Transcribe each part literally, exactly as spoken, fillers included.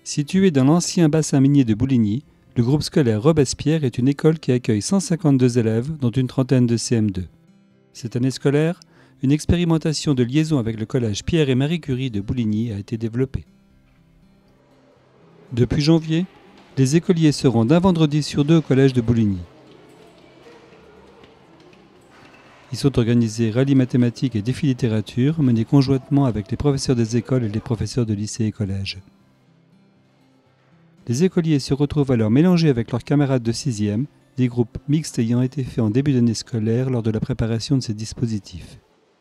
Situé dans l'ancien bassin minier de Bouligny, le groupe scolaire Robespierre est une école qui accueille cent cinquante-deux élèves, dont une trentaine de C M deux. Cette année scolaire, une expérimentation de liaison avec le collège Pierre et Marie Curie de Bouligny a été développée. Depuis janvier, les écoliers seront d'un vendredi sur deux au collège de Bouligny. Ils sont organisés rallye mathématiques et défi littérature menés conjointement avec les professeurs des écoles et les professeurs de lycées et collèges. Les écoliers se retrouvent alors mélangés avec leurs camarades de sixième, des groupes mixtes ayant été faits en début d'année scolaire lors de la préparation de ces dispositifs.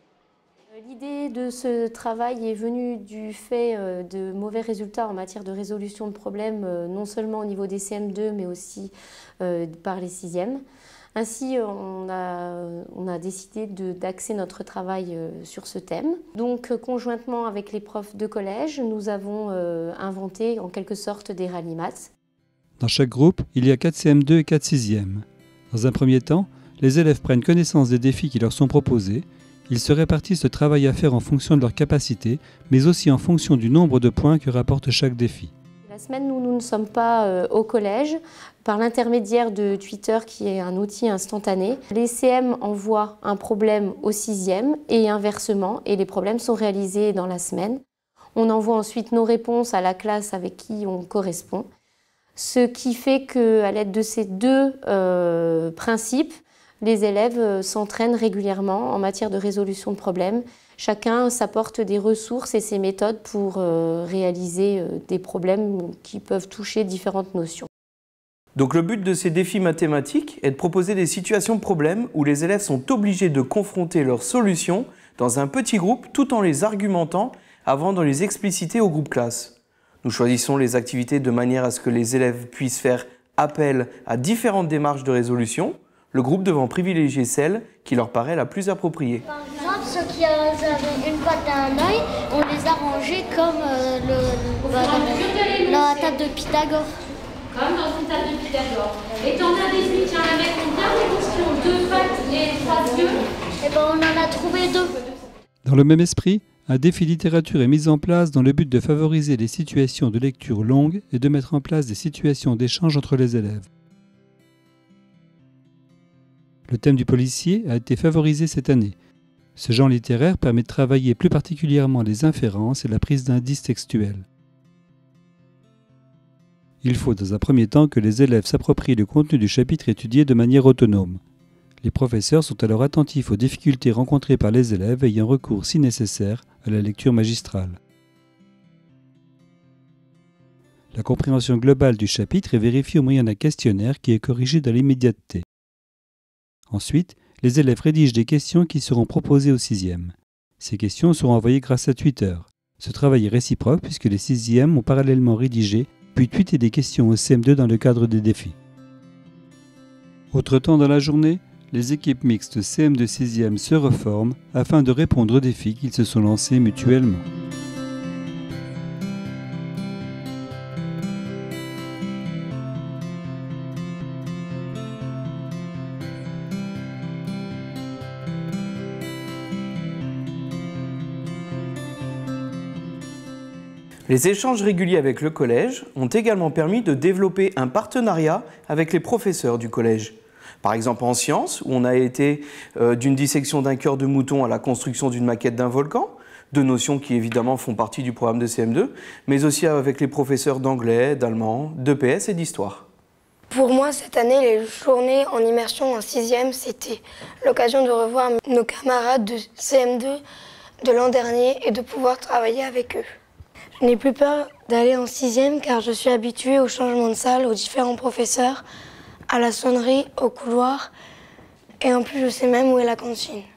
L'idée de ce travail est venue du fait de mauvais résultats en matière de résolution de problèmes, non seulement au niveau des C M deux, mais aussi par les sixièmes. Ainsi, on a, on a décidé d'axer notre travail sur ce thème. Donc, conjointement avec les profs de collège, nous avons inventé en quelque sorte des rallyes maths. Dans chaque groupe, il y a quatre C M deux et quatre sixièmes. Dans un premier temps, les élèves prennent connaissance des défis qui leur sont proposés. Ils se répartissent le travail à faire en fonction de leurs capacités, mais aussi en fonction du nombre de points que rapporte chaque défi. La semaine où nous ne sommes pas euh, au collège, par l'intermédiaire de Twitter, qui est un outil instantané, les C M envoient un problème au sixième et inversement, et les problèmes sont réalisés dans la semaine. On envoie ensuite nos réponses à la classe avec qui on correspond, ce qui fait qu'à l'aide de ces deux euh, principes, les élèves s'entraînent régulièrement en matière de résolution de problèmes. Chacun s'apporte des ressources et ses méthodes pour euh, réaliser euh, des problèmes qui peuvent toucher différentes notions. Donc le but de ces défis mathématiques est de proposer des situations de problèmes où les élèves sont obligés de confronter leurs solutions dans un petit groupe tout en les argumentant avant de les expliciter au groupe classe. Nous choisissons les activités de manière à ce que les élèves puissent faire appel à différentes démarches de résolution, le groupe devant privilégier celle qui leur paraît la plus appropriée. Par exemple, ceux qui avaient une patte à un œil, on les a rangés comme euh, le, le, la table de Pythagore. Comme dans une table de Pythagore. Et t'en as déduit, tiens, la mec, une dernière question, deux pattes et trois yeux. Et ben on en a trouvé deux. Dans le même esprit, un défi littérature est mis en place dans le but de favoriser les situations de lecture longues et de mettre en place des situations d'échange entre les élèves. Le thème du policier a été favorisé cette année. Ce genre littéraire permet de travailler plus particulièrement les inférences et la prise d'indices textuels. Il faut dans un premier temps que les élèves s'approprient le contenu du chapitre étudié de manière autonome. Les professeurs sont alors attentifs aux difficultés rencontrées par les élèves ayant recours, si nécessaire, à la lecture magistrale. La compréhension globale du chapitre est vérifiée au moyen d'un questionnaire qui est corrigé dans l'immédiateté. Ensuite, les élèves rédigent des questions qui seront proposées au sixième. Ces questions seront envoyées grâce à Twitter. Ce travail est réciproque puisque les sixièmes ont parallèlement rédigé puis tweeté des questions au C M deux dans le cadre des défis. Autre temps dans la journée, les équipes mixtes C M deux sixième se reforment afin de répondre aux défis qu'ils se sont lancés mutuellement. Les échanges réguliers avec le collège ont également permis de développer un partenariat avec les professeurs du collège. Par exemple en sciences, où on a été euh, d'une dissection d'un cœur de mouton à la construction d'une maquette d'un volcan, deux notions qui évidemment font partie du programme de C M deux, mais aussi avec les professeurs d'anglais, d'allemand, d'E P S et d'histoire. Pour moi, cette année, les journées en immersion en sixième, c'était l'occasion de revoir nos camarades de C M deux de l'an dernier et de pouvoir travailler avec eux. Je n'ai plus peur d'aller en sixième car je suis habituée au changement de salle, aux différents professeurs, à la sonnerie, au couloir et en plus je sais même où est la cantine.